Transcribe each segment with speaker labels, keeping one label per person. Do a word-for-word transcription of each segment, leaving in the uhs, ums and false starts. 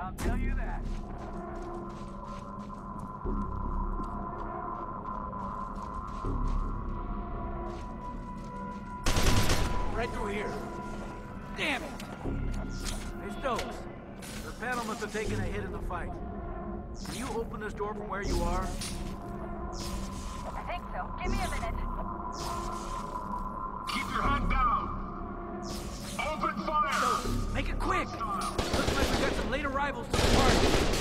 Speaker 1: I'll tell you that. Right through here. Damn it! Hey, Stokes. The panel must have taken a hit in the fight. Can you open this door from where you are?
Speaker 2: I think so. Give me a minute.
Speaker 3: Keep your head down! Open fire!
Speaker 1: Stokes, make it quick! Looks like we got some late arrivals to the party.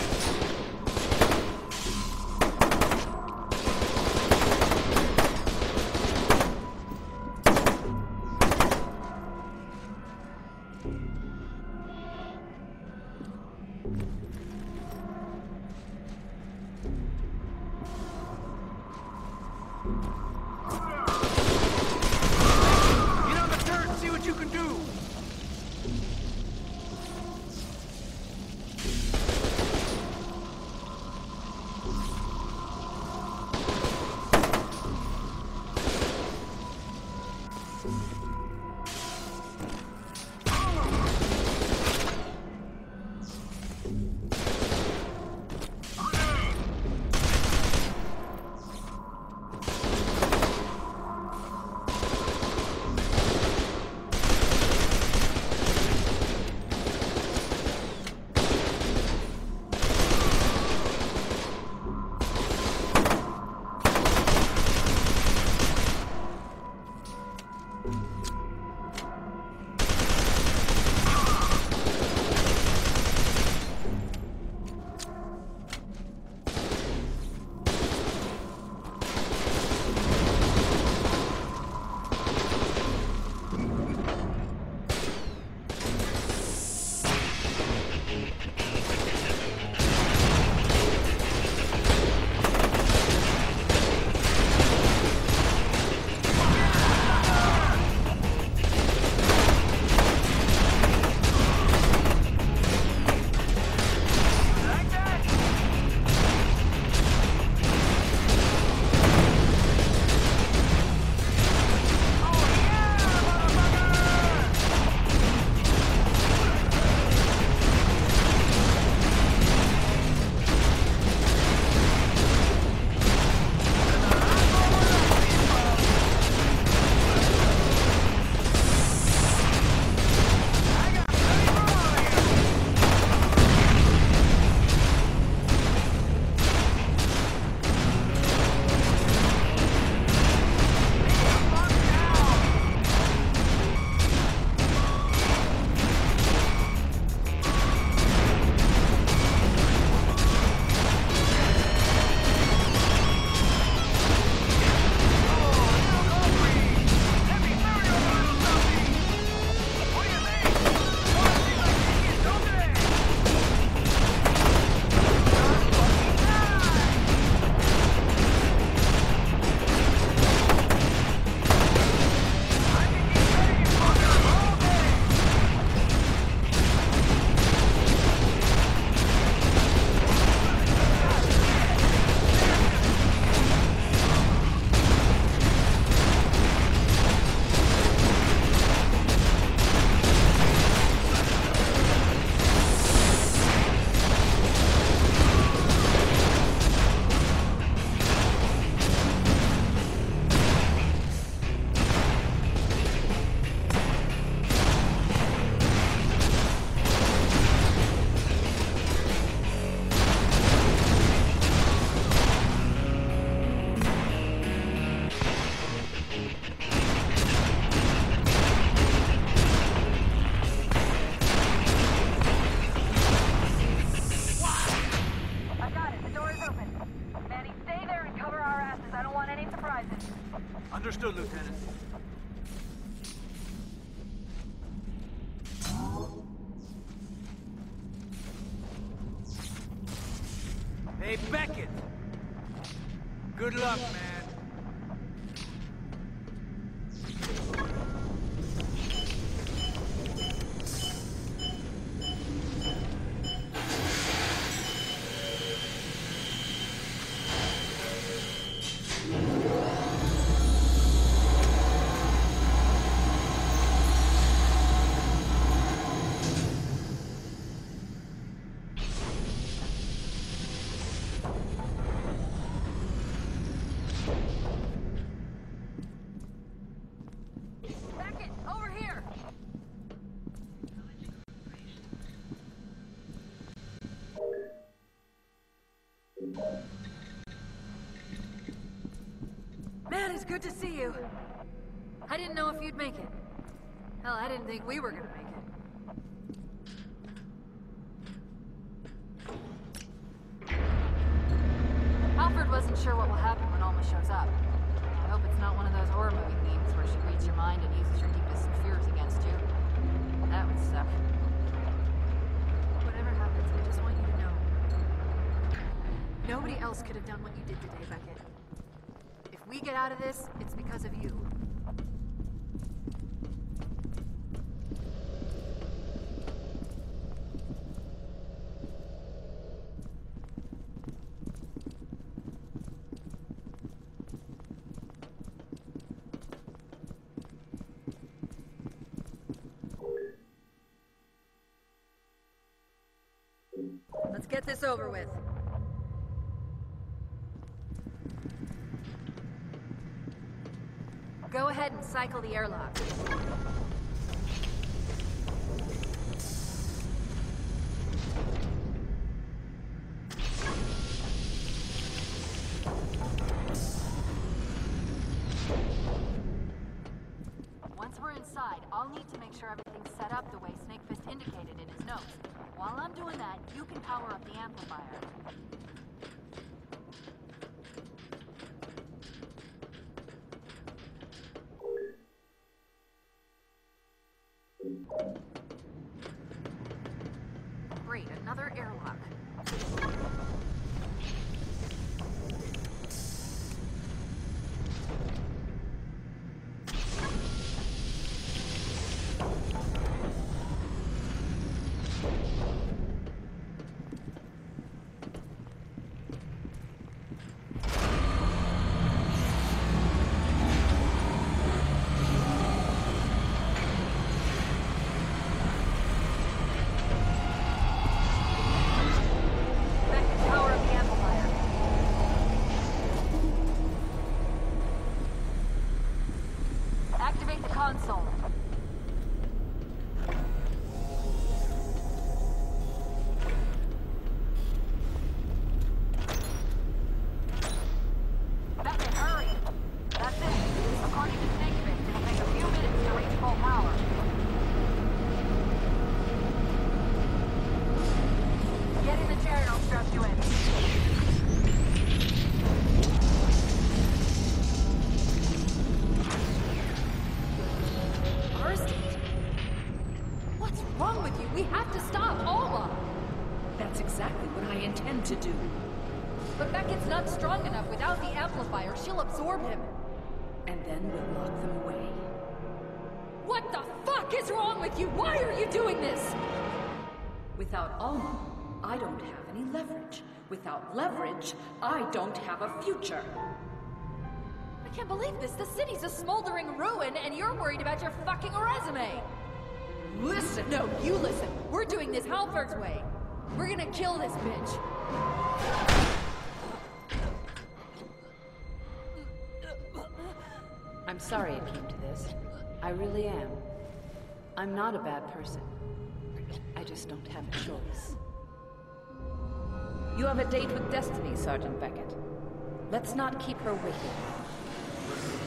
Speaker 1: Understood, Lieutenant. Hey, Beckett! Good luck, man.
Speaker 4: Good to see you. I didn't know if you'd make it. Hell, I didn't think we were gonna make it. Alfred wasn't sure what will happen when Alma shows up. I hope it's not one of those horror movie themes where she reads your mind and uses your deepest fears against you. That would suck. Whatever happens, I just want you to know. Nobody else could have done what you did today, Beckett. If we get out of this, it's because of you. Let's get this over with. Go ahead and cycle the airlock. Once we're inside, I'll need to make sure everything's set up the way Snakefist indicated in his notes. While I'm doing that, you can power up the amplifier. Great, another airlock. Activate the console. Beckett, hurry! That's it. According to Snakefist, it'll take a few minutes to reach full power. Get in the chair and I'll strap you in. What's wrong with you? We have to stop Alma!
Speaker 5: That's exactly what I intend to do.
Speaker 4: But Beckett's not strong enough. Without the amplifier, she'll absorb him.
Speaker 5: And then we'll lock them away.
Speaker 4: What the fuck is wrong with you? Why are you doing this?
Speaker 5: Without Alma, I don't have any leverage. Without leverage, I don't have a future.
Speaker 4: I can't believe this. The city's a smoldering ruin, and you're worried about your fucking resume. Listen, no, you listen. We're doing this Halford's way. We're gonna kill this bitch.
Speaker 5: I'm sorry it came to this. I really am. I'm not a bad person. I just don't have a choice. You have a date with Destiny, Sergeant Beckett. Let's not keep her waiting.